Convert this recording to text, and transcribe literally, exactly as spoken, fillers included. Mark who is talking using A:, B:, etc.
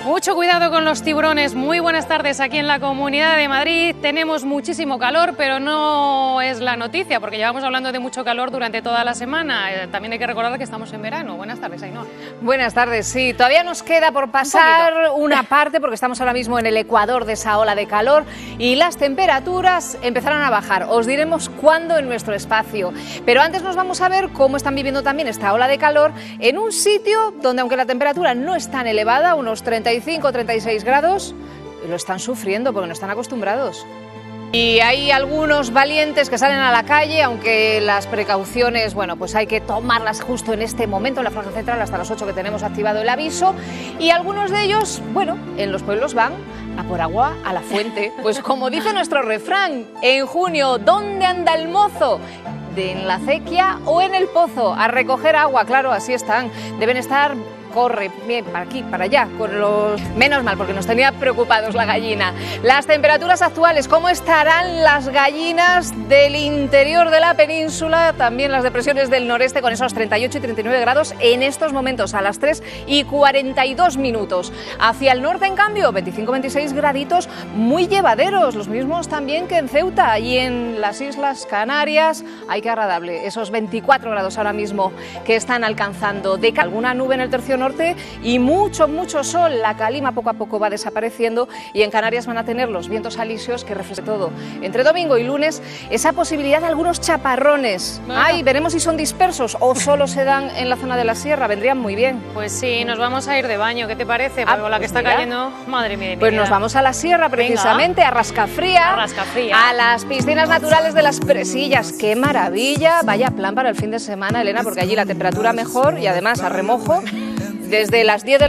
A: Mucho cuidado con los tiburones. Muy buenas tardes aquí en la Comunidad de Madrid. Tenemos muchísimo calor, pero no es la noticia, porque llevamos hablando de mucho calor durante toda la semana. Eh, también hay que recordar que estamos en verano. Buenas tardes, Ainhoa.
B: Buenas tardes, sí. Todavía nos queda por pasar Un una parte, porque estamos ahora mismo en el ecuador de esa ola de calor y las temperaturas empezarán a bajar. Os diremos cuándo en nuestro espacio. Pero antes nos vamos a ver cómo están viviendo también esta ola de calor en un sitio donde, aunque la temperatura no es tan elevada, unos treinta y cinco, treinta y seis grados, lo están sufriendo porque no están acostumbrados. Y hay algunos valientes que salen a la calle, aunque las precauciones, bueno, pues hay que tomarlas justo en este momento, en la franja central, hasta las ocho que tenemos activado el aviso. Y algunos de ellos, bueno, en los pueblos van a por agua a la fuente. Pues como dice nuestro refrán, en junio, ¿dónde anda el mozo? ¿De en la acequia o en el pozo? A recoger agua, claro, así están. Deben estar... Corre, bien, para aquí, para allá, con los... Menos mal, porque nos tenía preocupados la gallina. Las temperaturas actuales, ¿cómo estarán las gallinas del interior de la península? También las depresiones del noreste, con esos treinta y ocho y treinta y nueve grados en estos momentos, a las tres y cuarenta y dos minutos. Hacia el norte, en cambio, veinticinco, veintiséis graditos muy llevaderos, los mismos también que en Ceuta y en las Islas Canarias. Ay, qué agradable, esos veinticuatro grados ahora mismo que están alcanzando. De alguna nube en el tercio norte y mucho, mucho sol. La calima poco a poco va desapareciendo y en Canarias van a tener los vientos alisios que refrescan todo. Entre domingo y lunes, esa posibilidad de algunos chaparrones. Bueno. Ay, veremos si son dispersos o solo se dan en la zona de la sierra. Vendrían muy bien.
A: Pues sí, nos vamos a ir de baño. ¿Qué te parece?
B: Ah,
A: con la que
B: pues
A: está
B: mira.
A: cayendo, madre mía.
B: Pues nos vamos a la sierra precisamente, Venga. a Rascafría,
A: a Rascafría,
B: a las piscinas naturales de las Presillas. ¡Qué maravilla! Vaya plan para el fin de semana, Elena, porque allí la temperatura mejor y además a remojo. Desde las diez de